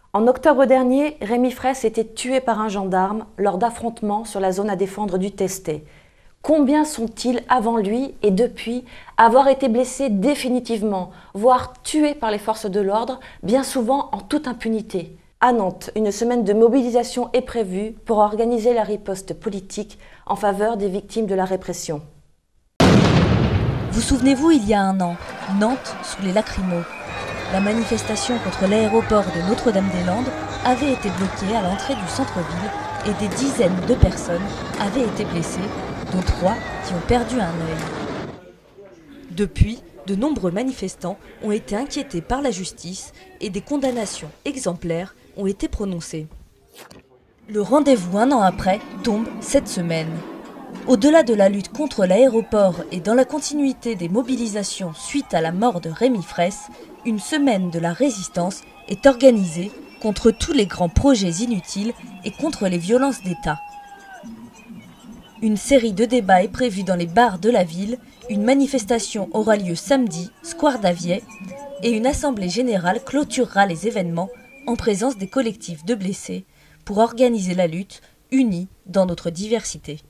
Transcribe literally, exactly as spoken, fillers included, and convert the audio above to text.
En octobre dernier, Rémi Fraisse était tué par un gendarme lors d'affrontements sur la zone à défendre du Testet. Combien sont-ils avant lui et depuis avoir été blessés définitivement, voire tués par les forces de l'ordre, bien souvent en toute impunité? À Nantes, une semaine de mobilisation est prévue pour organiser la riposte politique en faveur des victimes de la répression. Vous souvenez-vous, il y a un an, Nantes sous les lacrymos. La manifestation contre l'aéroport de Notre-Dame-des-Landes avait été bloquée à l'entrée du centre-ville et des dizaines de personnes avaient été blessées, dont trois qui ont perdu un œil. Depuis, de nombreux manifestants ont été inquiétés par la justice et des condamnations exemplaires ont été prononcées. Le rendez-vous un an après tombe cette semaine. Au-delà de la lutte contre l'aéroport et dans la continuité des mobilisations suite à la mort de Rémi Fraisse, une semaine de la résistance est organisée contre tous les grands projets inutiles et contre les violences d'État. Une série de débats est prévue dans les bars de la ville, une manifestation aura lieu samedi, square d'Avier, et une assemblée générale clôturera les événements en présence des collectifs de blessés pour organiser la lutte unie dans notre diversité.